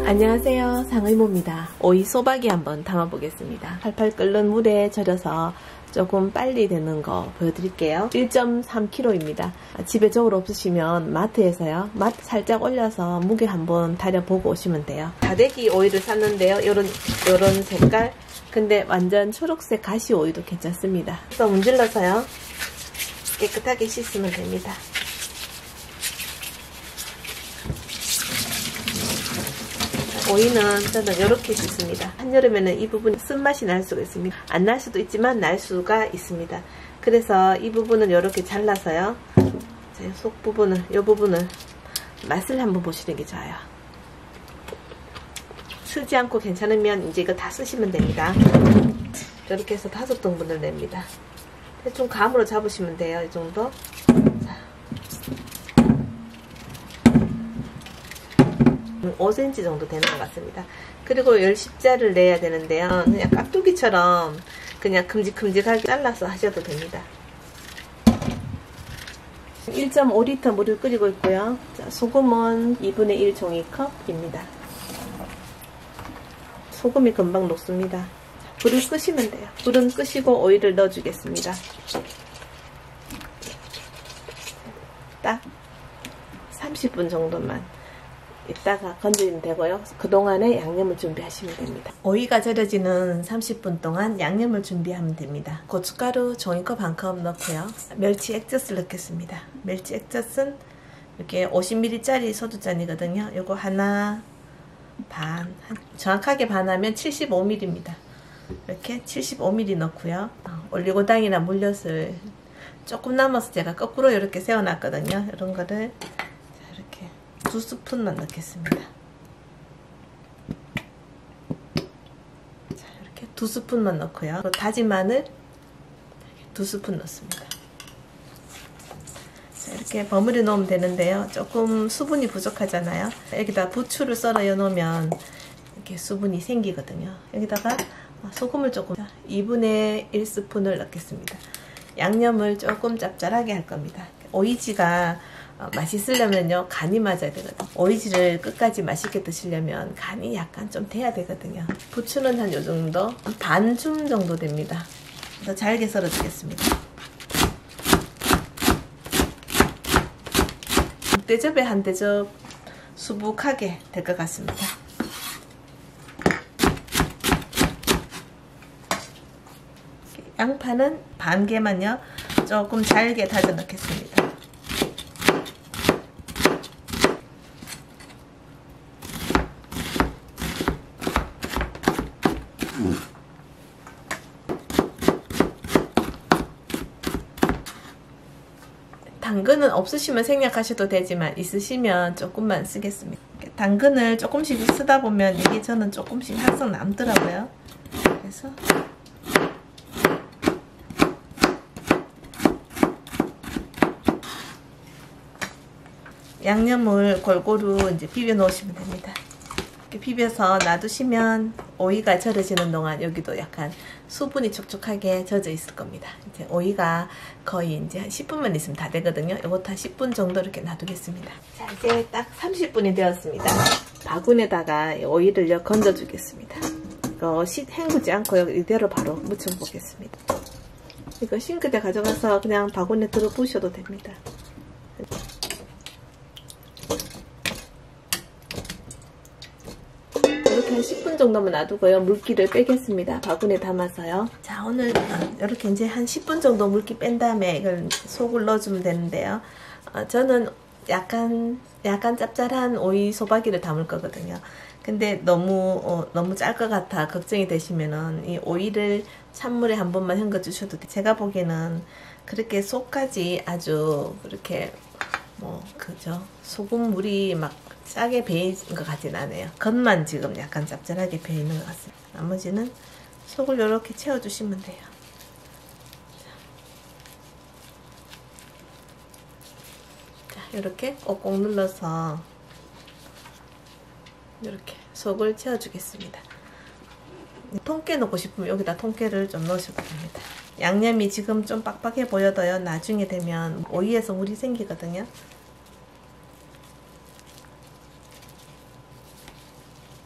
안녕하세요, 상의모입니다. 오이 소박이 한번 담아보겠습니다. 팔팔 끓는 물에 절여서 조금 빨리 되는 거 보여드릴게요. 1.3kg입니다. 집에 저울 없으시면 마트에서요, 맛 살짝 올려서 무게 한번 다려보고 오시면 돼요. 다대기 오이를 샀는데요, 요런 색깔. 근데 완전 초록색 가시 오이도 괜찮습니다. 그래서 문질러서요, 깨끗하게 씻으면 됩니다. 오이는 저는 이렇게 씻습니다. 한여름에는 이 부분이 쓴맛이 날 수가 있습니다. 안 날 수도 있지만 날 수가 있습니다. 그래서 이 부분을 이렇게 잘라서요, 속 부분을, 이 부분을 맛을 한번 보시는 게 좋아요. 쓰지 않고 괜찮으면 이제 이거 다 쓰시면 됩니다. 이렇게 해서 5등분을 냅니다. 대충 감으로 잡으시면 돼요. 이 정도. 자. 5cm 정도 되는 것 같습니다. 그리고 10자를 내야 되는데요, 그냥 깍두기처럼 그냥 큼직큼직하게 잘라서 하셔도 됩니다. 1.5L 물을 끓이고 있고요. 자, 소금은 2분의 1 종이컵입니다. 소금이 금방 녹습니다. 불을 끄시면 돼요. 불은 끄시고 오이를 넣어주겠습니다. 딱 30분 정도만 이따가 건지면 되고요. 그동안에 양념을 준비하시면 됩니다. 오이가 절여지는 30분 동안 양념을 준비하면 됩니다. 고춧가루 종이컵 1컵 넣고요. 멸치 액젓을 넣겠습니다. 멸치 액젓은 이렇게 50ml짜리 소주잔이거든요. 요거 하나 반, 정확하게 반하면 75ml입니다. 이렇게 75ml 넣고요. 올리고당이나 물엿을 조금 남아서 제가 거꾸로 이렇게 세워놨거든요. 이런 거를 이렇게 2스푼만 넣겠습니다. 자, 이렇게 2스푼만 넣고요. 그리고 다진 마늘 2스푼 넣습니다. 자, 이렇게 버무려 놓으면 되는데요, 조금 수분이 부족하잖아요. 여기다 부추를 썰어 놓으면 이렇게 수분이 생기거든요. 여기다가 소금을 조금, 2분의 1스푼을 넣겠습니다. 양념을 조금 짭짤하게 할 겁니다. 오이지가 맛있으려면요, 간이 맞아야 되거든요. 오이지를 끝까지 맛있게 드시려면 간이 약간 좀 돼야 되거든요. 부추는 한 요정도, 반줌 정도 됩니다. 더 잘게 썰어 주겠습니다. 대접에 한 대접 수북하게 될 것 같습니다. 양파는 반 개만요, 조금 잘게 다져 넣겠습니다. 당근은 없으시면 생략하셔도 되지만 있으시면 조금만 쓰겠습니다. 당근을 조금씩 쓰다 보면 이게 저는 조금씩 항상 남더라고요. 그래서 양념을 골고루 이제 비벼 놓으시면 됩니다. 이렇게 비벼서 놔두시면 오이가 절여지는 동안 여기도 약간 수분이 촉촉하게 젖어 있을 겁니다. 이제 오이가 거의 이제 한 10분만 있으면 다 되거든요. 이것도 한 10분 정도 이렇게 놔두겠습니다. 자, 이제 딱 30분이 되었습니다. 바구니에다가 오이를 건져 주겠습니다. 이거 헹구지 않고 이대로 바로 묻혀 보겠습니다. 이거 싱크대 가져가서 그냥 바구니에 들어 부으셔도 됩니다. 이렇게 한 10분 정도만 놔두고요, 물기를 빼겠습니다. 바구니에 담아서요. 자, 오늘 이렇게 이제 한 10분 정도 물기 뺀 다음에 이걸 속을 넣어주면 되는데요, 저는 약간 짭짤한 오이 소박이를 담을 거거든요. 근데 너무 짤 것 같아 걱정이 되시면은 이 오이를 찬물에 한 번만 헹궈 주셔도 돼요. 제가 보기에는 그렇게 속까지 아주 그렇게 그죠, 소금물이 막 싸게 배인 것 같진 않아요. 겉만 지금 약간 짭짤하게 배어 있는 것 같습니다. 나머지는 속을 이렇게 채워주시면 돼요. 자, 이렇게 꼭꼭 눌러서 이렇게 속을 채워주겠습니다. 통깨 넣고 싶으면 여기다 통깨를 좀 넣으셔도 됩니다. 양념이 지금 좀 빡빡해 보여도요, 나중에 되면 오이에서 물이 생기거든요.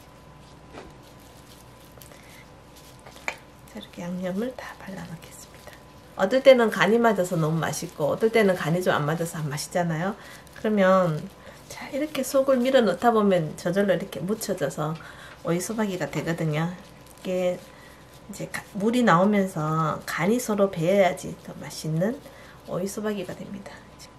양념을 다 발라 놓겠습니다. 어떨 때는 간이 맞아서 너무 맛있고 어떨 때는 간이 좀 안 맞아서 안 맛있잖아요. 그러면 자, 이렇게 속을 밀어 넣다 보면 저절로 이렇게 묻혀져서 오이소박이가 되거든요. 이게 이제 물이 나오면서 간이 서로 배어야지 더 맛있는 오이소박이가 됩니다.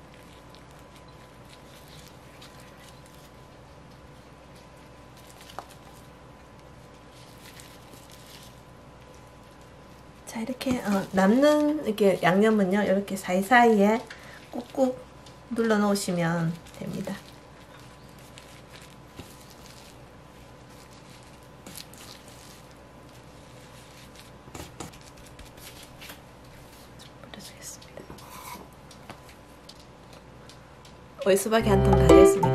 자, 이렇게 남는 이렇게 양념은요, 이렇게 사이사이에 꾹꾹 눌러 놓으시면 됩니다. 오이소박이 한 통 다 됐습니다.